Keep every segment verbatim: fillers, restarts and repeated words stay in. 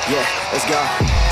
Yeah, let's go.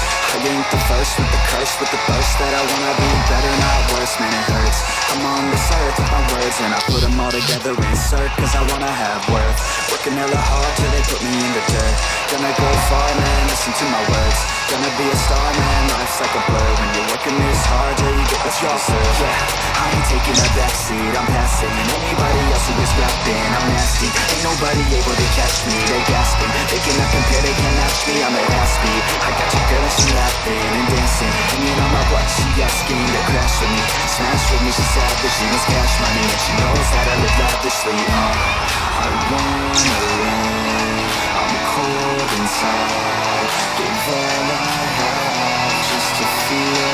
I ain't the first with the curse, with the burst that I wanna be better, not worse, man it hurts. I'm on this earth with my words and I put them all together, insert, cause I wanna have worth. Working hella hard till they put me in the dirt. Gonna go far, man, listen to my words. Gonna be a star, man, life's like a blur. When you're working this hard till you get what you deserve. Yeah, I ain't taking a backseat, I'm passing anybody else who is rapping. I'm nasty, ain't nobody able to catch me. They gasping, they cannot compare, they can't match me. I'm at half speed, I got your girl and she laughing and dancing, hanging on my butt, she asking to crash with me. Smash with me, she savage, she wants cash money, and she knows that I live lavishly. uh, I wanna live, I'm cold inside. Give all I have just to feel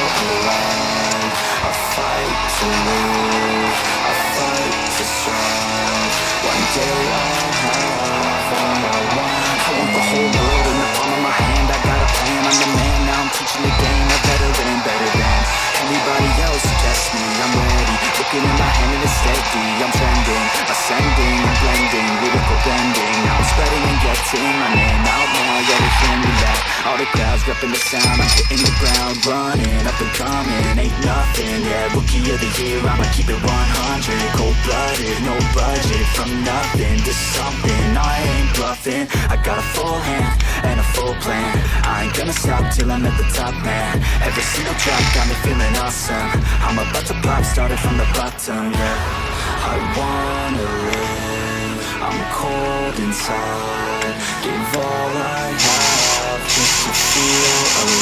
alive. I fight to live, I fight to strive. One day I'll have all I want. I want the whole world in the palm of my hand. I got a plan, I'm the man. Now I'm teaching the game, a veteran, better than anybody else who tests me. I'm ready, looking in my hand and it's steady. I'm trending, ascending and blending, lyrical bending. Now I'm spreading and getting my name out now. Yeah, they hear me back. All the crowds repping the sound. I'm hitting the ground, running, up and coming. Ain't nothing, yeah, rookie of the year. I'ma keep it one hundred, cold-blooded, no budget. From nothing to something, I ain't bluffing. I got a full hand and a full plan. I ain't gonna stop till I'm at the top, man. Every single drop got me feeling awesome. I'm about to pop, started from the bottom, yeah. I wanna live, I'm cold inside. Give all I have just to feel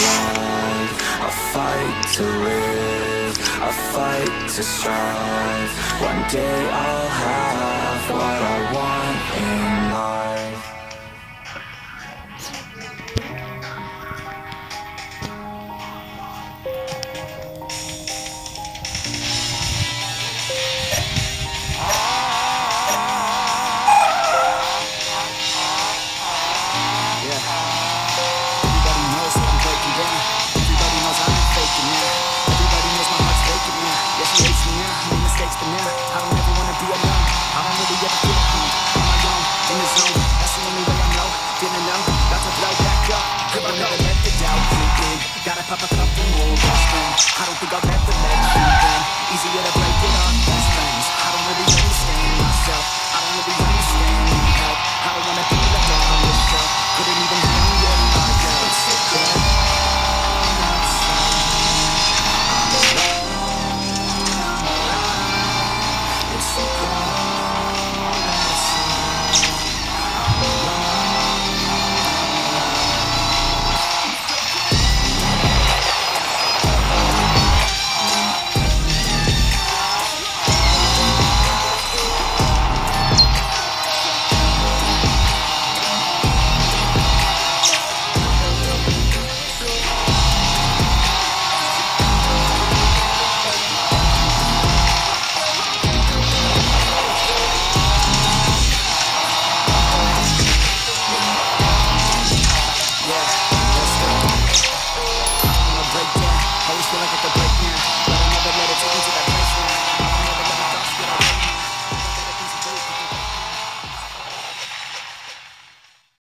alive. I fight to live, I fight to strive. One day I'll have what I want in life. Gotta pop a couple more, I don't think I'll let